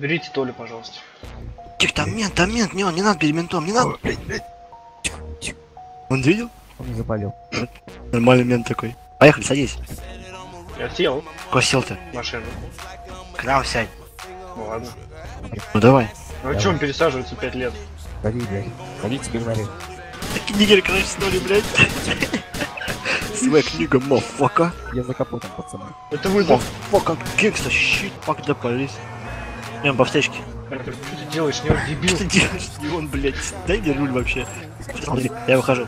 Берите Толю, пожалуйста. Тихо, там мент, не надо перед ментом, не надо, блядь. Он видел? Он не заболел. Нормальный мент такой. Поехали, садись. Я сел Куда сел ты? в машину. Когда сядь? Ну ладно. Ну давай. Ну а чё он пересаживается 5 лет? Ходи, блядь. Ходи, тебе говорю. Такие нигеры, короче, снули, блядь. Своя книга, мафака. Я за капотом, пацаны. Это вы за... Мафака, гекста, щит, пак да полис. Прям по аптечке. Что ты делаешь, не он дебил? Что ты делаешь? Не он, блядь. Дай мне руль вообще. Я выхожу.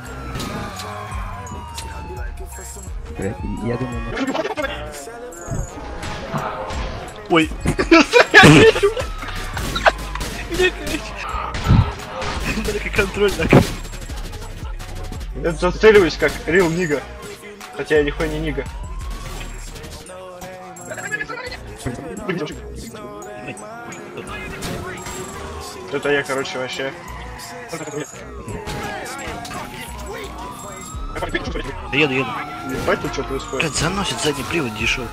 Блядь, я думаю, Ой. Надо как контроль так. Я зацеливаюсь как Real Нига. Хотя я нихуя не Нига. Это я, короче, вообще. Да еду. Ебать, тут что происходит? Блядь, заносит задний привод дешев.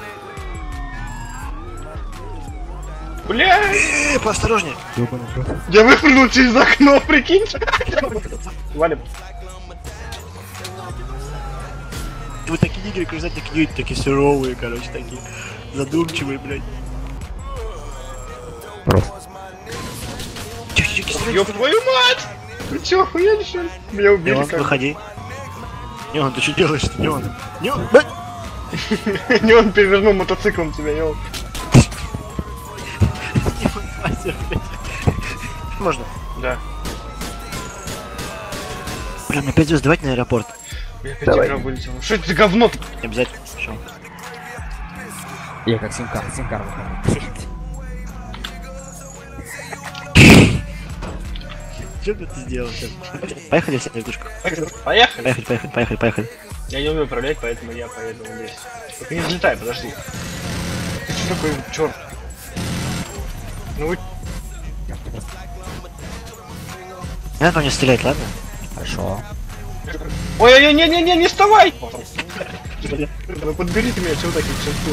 Бля! Поосторожнее. ёбаный в рот. Я выпрыгнул через окно, прикинь! Валим. Вы такие нигеры, конечно, такие суровые, короче, такие задумчивые, блядь. Просто. Тихо, Ёб твою мать! Вы чё, охуели что ли? Меня убили Неон, как? выходи. Неон, ты что делаешь-то, Неон? Неон, блядь! Не он перевернул мотоциклом тебя, ёл. Неон, мастер, блядь. Можно? Да. Прям опять звезд, давайте на аэропорт. Я опять Давай. игра вылетела. Что это за говно? Не обязательно. Шо? Я как симкар выхожу. Что бы ты сделал сейчас? Поехали все, Евдушка. Поехали. Поехали. Я не умею управлять, поэтому я поеду здесь. Только не взлетай, подожди. Ты что такой черт? Ну вы... Не надо по мне стрелять, ладно? Хорошо. Ой, не вставай! Вы подберите меня, чего такие черту?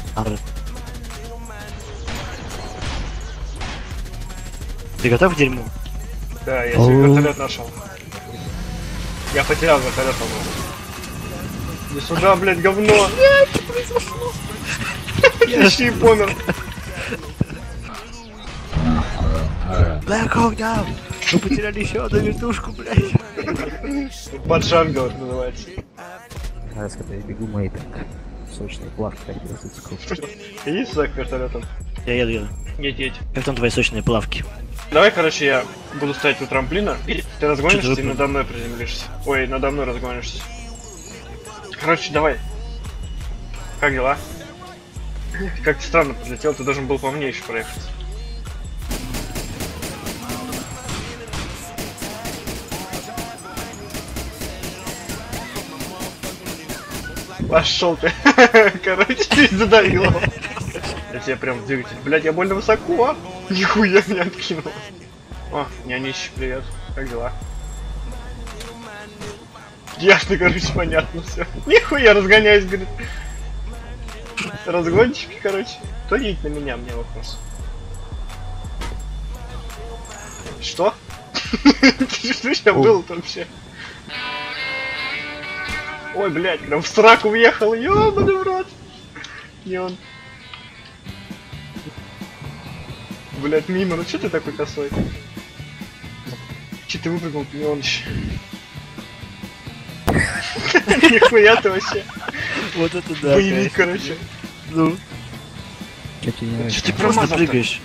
Ты готов к дерьму? Да, я себе вертолет нашел. Я потерял вертолет, по-моему. Иди сюда, блядь, говно! Нет, что произошло? Я почти помер. Black Hawk Down! Мы потеряли еще одну вертушку, блядь. Поджанга вот называется. Раз, когда я бегу, мейпинг. Сочные плавки, так трясутся круг. Иди сюда к вертолетам. Я еду. Едь. Как там твои сочные плавки? Давай, короче, я буду стоять у трамплина. Ты разгонишься Чё ты и надо мной приземлишься. Ой, надо мной разгонишься. Короче, давай. Как дела? Ты как-то странно подлетел, ты должен был по мне еще проехать. Пошел ты. Короче, ты задавил. Я тебе прям в двигатель. Блять, я больно высоко. Нихуя меня откинул. О, нянищи, привет. Как дела? Ясно, короче, понятно все. Нихуя разгоняюсь, говорит. Разгончики, короче. Кто едет на меня, мне вопрос. Что? Что сейчас было-то вообще? Ой, блядь, прям в сраку въехал, ёбаный в рот. Не он. Блядь, мимо, ну чё ты такой косой? Че ты выпрыгнул, не он еще. Нихуя ты вообще. Вот это да. Боевик, короче. Ну, Чё тебе не нравится? Чё ты просто промазал-то? прыгаешь.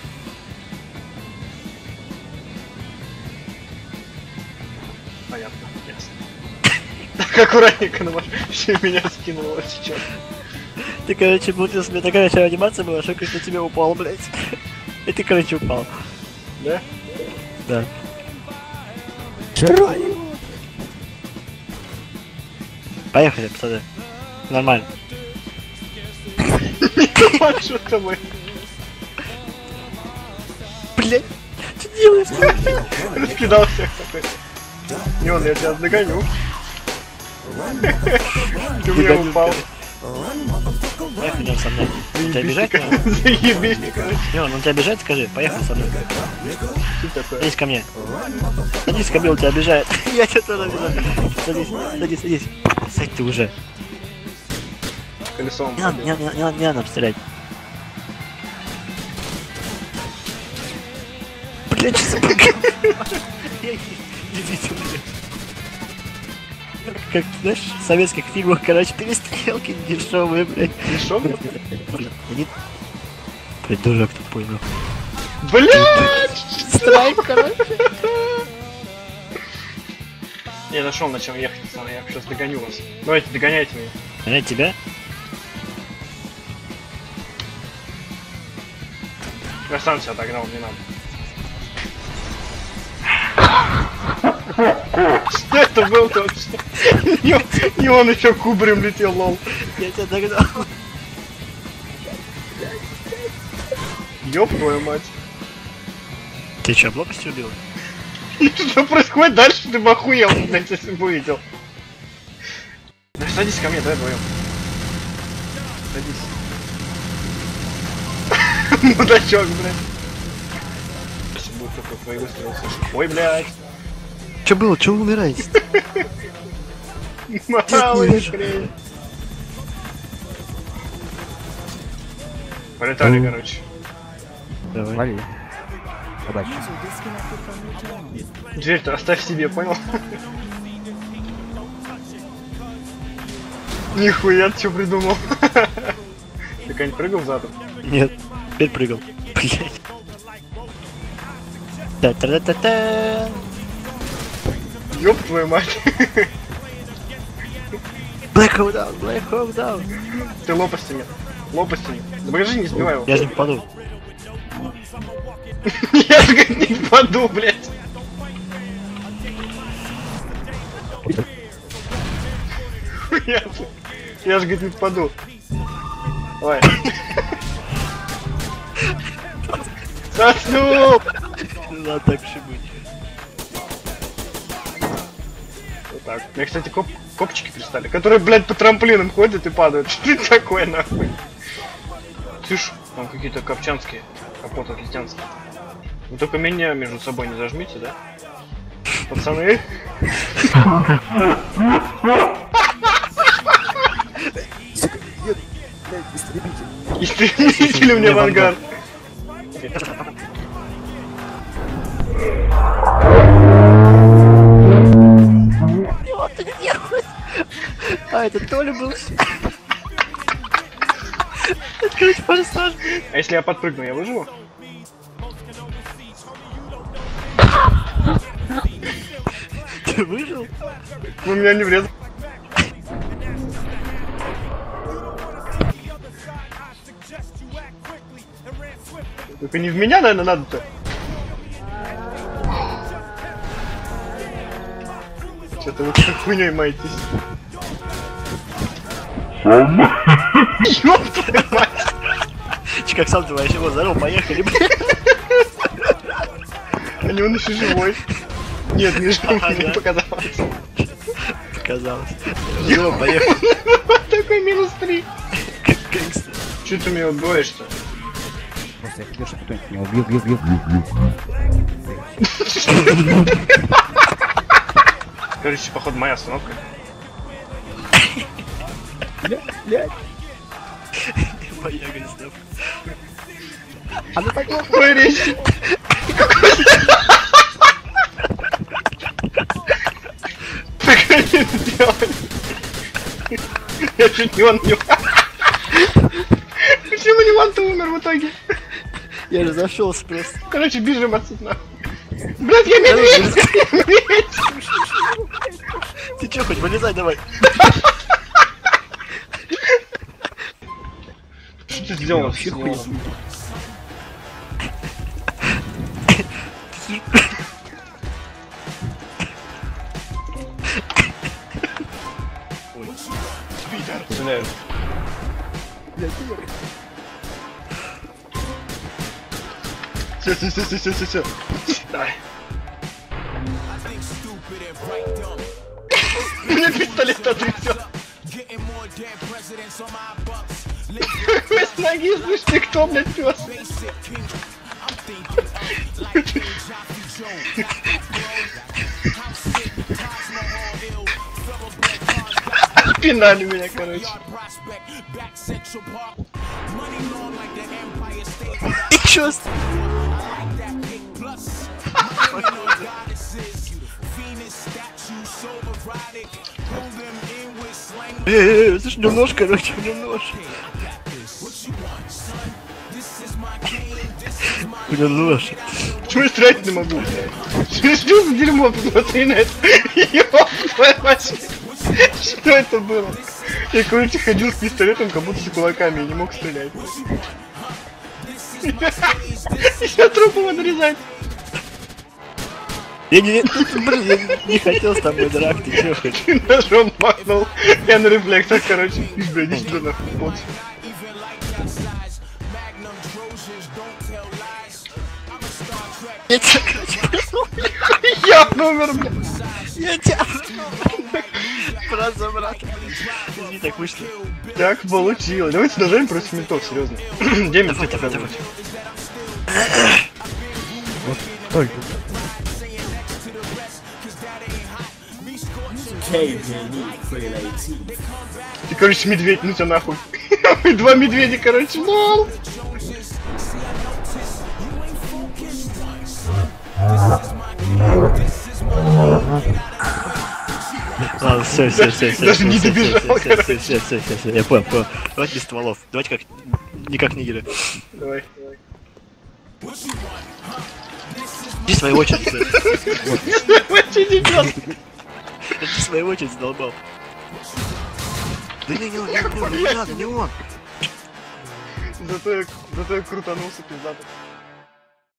Понятно, ясно. Так, аккуратненько, ну, вообще меня скинуло сейчас. Ты, короче, получилась, у меня такая же анимация была, что как на тебя упал, блядь. И ты, короче, упал. Да? Да. Широй! Поехали, пацаны. Нормально. Что с тобой? Блядь, что делаешь? Раскидал всех такой. Не он, я тебя догоню. Ты мне упал. поехали идем со мной. Он тебя обижает? Заебись, короче. Не, он тебя обижает, скажи, поехали со мной. Что такое? Садись ко мне. Садись ко мне, он тебя обижает. Я тебя тоже обижаю. Садись, садись, садись. Сядь ты уже. Колесом. Не надо нам стрелять. Блять, что за Идите, блядь. Как, знаешь, в советских фильмах, короче, перестрелки дешевые, блядь. Дешевый? Блядь, придурок тупой, ну. Блять! Страйк, короче. Я нашел, на чем ехать, пацаны, я сейчас догоню вас. Давайте, догоняйте меня. Понять тебя? Я сам себя догнал, не надо. Что это был-то вообще? И он еще кубарем летел, лол. Я тебя догнал. Ёб твою мать. Ты что, в лопасти убил? Что происходит дальше? Ты бы охуел, блядь, если бы увидел. Да садись ко мне, давай вдвоем. Садись. Мудачок, блядь. Если будет только твои выстрелы слышать. Ой, блядь. Че было? Че вы умираете? Малый хрень. Полетали, короче. Давай. Вали. Удачи. Дверь-то оставь себе, понял? Нихуя, ты что придумал? Ты как-нибудь прыгал задом? Нет, теперь прыгал. Блять. Та-та-та-та-та. Ёб твою мать. Black Hole Down, Black Hole Down. Ты лопастями. Лопастями. Да покажи, не сбивай его. Я же не попаду. Я же как не впаду, блядь. Я же, говорит, не впаду. Давай. Сосну! Надо так же быть. Вот так. Мне, кстати, копчики пристали, которые, блядь, по трамплинам ходят и падают. Что это такое, нахуй? Слышь, там какие-то копчанские, капот отлетянские. Вы только меня между собой не зажмите, да? Пацаны? Истребители мне в ангар. А, это Толя был. Это, короче, форсаж, блядь. А если я подпрыгну, я выживу? Ты выжил? Вы меня не врезали. Только не в меня, наверное, надо-то. Что-то вы как хуйней маетесь. Ёб твою мать! Че, как сам ты вообще, вот, здорово, поехали, блядь. А не он еще живой. Нет, не живой, мне показалось. Показалось. Здорово, поехали. Такой минус 3. Как гангстер. Че ты меня убиваешь-то? Просто я хотел, чтобы кто-нибудь меня убил. Короче, походу, моя остановка. Блядь. Моя гангстер. А ну так какой речь? Так они сделали. Я чуть не он не... Почему не он-то умер в итоге? Я же зашелся просто. Короче, бежим отсюда нахуй. Блядь, я медведь! Ты чё, хоть вылезай давай. Что ты сделал? Вообще хуйня. Стреляют. Все. Давай. Мне пистолет отрясет. С ноги, слышь, ты кто, блядь, пес? Пинали меня, короче. И чё? Слушай, немножко, короче, немножко. Немножко. Почему я стрелять не могу? Что за дерьмо? Посмотри на это. Ёб твою мать. Что это было? Я, короче, ходил с пистолетом, как будто с кулаками, и не мог стрелять. Я трупы буду нарезать. Я не хотел с тобой драк, ты чё хочешь? Ты ножом махнул. Я на рефлексах, короче. Бля, иди сюда нахуй, вот. Я тебя, короче, пошел. Я номер, бля. Я тебя брат за брата. Извини, так вышло. Так получилось. Давайте ножами против ментов, серьезно. Демид, Давай, давай, давай. Только. Ты, короче, медведь, ну тебя нахуй. Два медведя, короче, лол. Ладно, все. Даже не добежал, короче. Все, я понял. Давайте без стволов. Давайте как никак нигеры. Давай. Иди своей очередь. Вообще идёт. Иди своей очередь, задолбал. Да не надо, не он. Зато я крутанулся, пиздато.